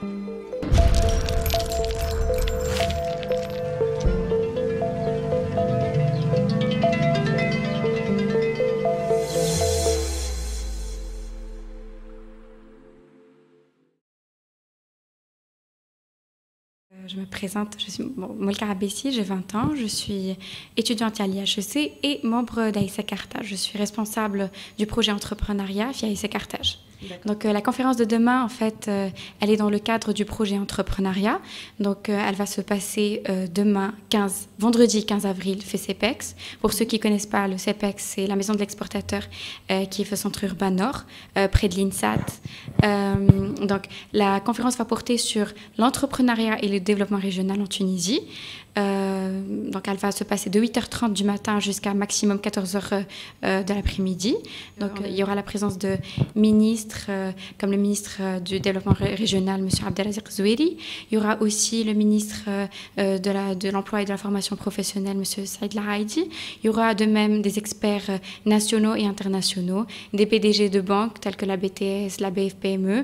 Je me présente, je suis Moulka Abessi, j'ai 20 ans, je suis étudiante à l'IHEC et membre d'AIC Carthage. Je suis responsable du projet entrepreneuriat via AIC Carthage. Donc la conférence de demain, en fait, elle est dans le cadre du projet entrepreneuriat. Donc elle va se passer demain, vendredi 15 avril, fait CEPEX. Pour ceux qui ne connaissent pas, le CEPEX, c'est la maison de l'exportateur qui est au centre urbain nord, près de l'INSAT. Donc la conférence va porter sur l'entrepreneuriat et le développement régional en Tunisie. Donc elle va se passer de 8h30 du matin jusqu'à maximum 14h de l'après-midi. Donc il y aura la présence de ministres comme le ministre du développement régional, M. Abdelaziz Zoueri. Il y aura aussi le ministre de l'emploi et de la formation professionnelle, M. Saïd Lahaïdi. Il y aura de même des experts nationaux et internationaux, des PDG de banques tels que la BTS, la BFPME.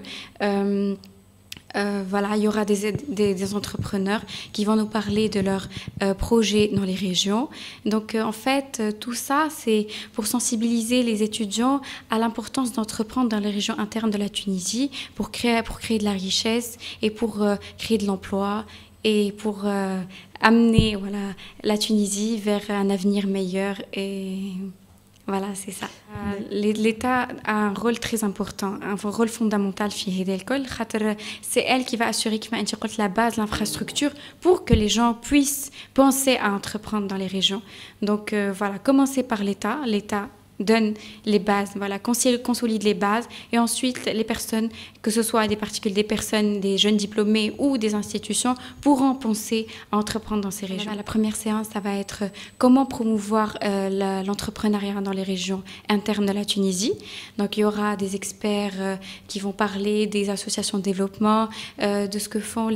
Voilà, il y aura des entrepreneurs qui vont nous parler de leurs projets dans les régions. Donc, en fait, tout ça, c'est pour sensibiliser les étudiants à l'importance d'entreprendre dans les régions internes de la Tunisie pour créer de la richesse et pour créer de l'emploi et pour amener voilà, la Tunisie vers un avenir meilleur et... Voilà, c'est ça. L'État a un rôle très important, un rôle fondamental في هذا الكل خاطر c'est elle qui va assurer كما أنت قلت la base, l'infrastructure pour que les gens puissent penser à entreprendre dans les régions. Donc voilà, commencer par l'État. L'État donne les bases, voilà, consolide les bases et ensuite les personnes, que ce soit des particuliers, des personnes, des jeunes diplômés ou des institutions pourront penser à entreprendre dans ces régions. Voilà, la première séance, ça va être comment promouvoir l'entrepreneuriat dans les régions internes de la Tunisie. Donc il y aura des experts qui vont parler des associations de développement, de ce que font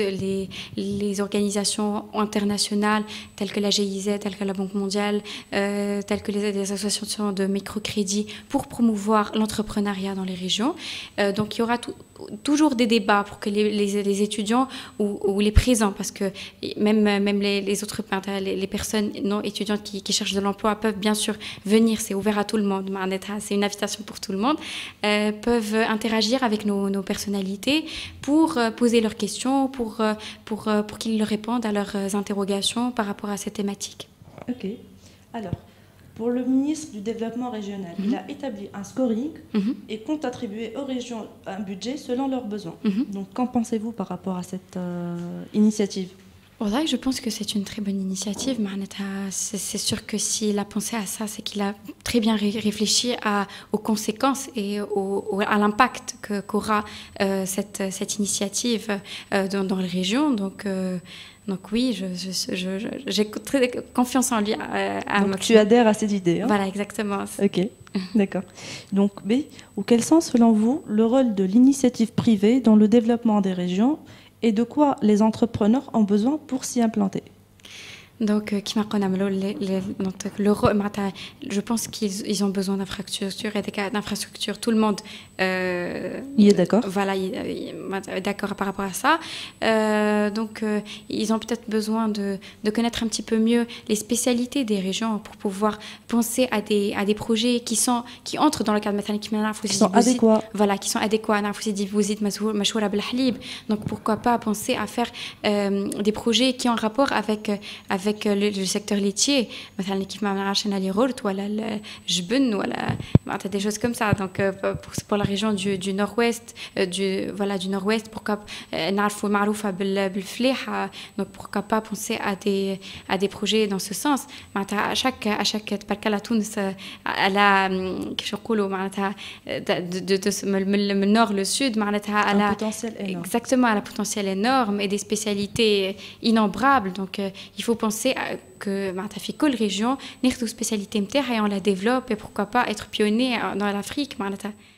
les organisations internationales telles que la GIZ, telles que la Banque mondiale, telles que les associations de microcrédit pour promouvoir l'entrepreneuriat dans les régions. Donc il y aura toujours des débats pour que les étudiants ou les présents, parce que même les autres les personnes non étudiantes qui cherchent de l'emploi peuvent bien sûr venir, c'est ouvert à tout le monde, c'est une invitation pour tout le monde, peuvent interagir avec nos personnalités pour poser leurs questions, pour qu'ils leur répondent à leurs interrogations par rapport à cette thématique. Ok, alors pour le ministre du Développement régional, il a établi un scoring et compte attribuer aux régions un budget selon leurs besoins. Donc, qu'en pensez-vous par rapport à cette initiative? Je pense que c'est une très bonne initiative. C'est sûr que s'il a pensé à ça, c'est qu'il a très bien réfléchi aux conséquences et à l'impact qu'aura cette initiative dans les régions. Donc oui, j'ai très confiance en lui. Donc tu adhères à cette idée. Hein? Voilà, exactement. Ok, d'accord. Donc B, ou quel sens selon vous le rôle de l'initiative privée dans le développement des régions et de quoi les entrepreneurs ont besoin pour s'y implanter? Donc, je pense qu'ils ont besoin d'infrastructures et d'infrastructures. Tout le monde y est d'accord. Voilà, d'accord par rapport à ça. Donc, ils ont peut-être besoin de connaître un petit peu mieux les spécialités des régions pour pouvoir penser à des projets qui entrent dans le cadre qui sont adéquats. Voilà, qui sont adéquats. Donc, pourquoi pas penser à faire des projets qui ont rapport avec le secteur laitier, des choses comme ça. Donc pour la région du nord-ouest, du nord-ouest, pourquoi donc pourquoi pas penser à des projets dans ce sens. À chaque le nord, le sud, un potentiel énorme. Exactement, elle a un potentiel énorme et des spécialités innombrables. Donc il faut penser que في كل région ناخذ spécialité نتاعها et on la développe et pourquoi pas être pionnier dans l'Afrique.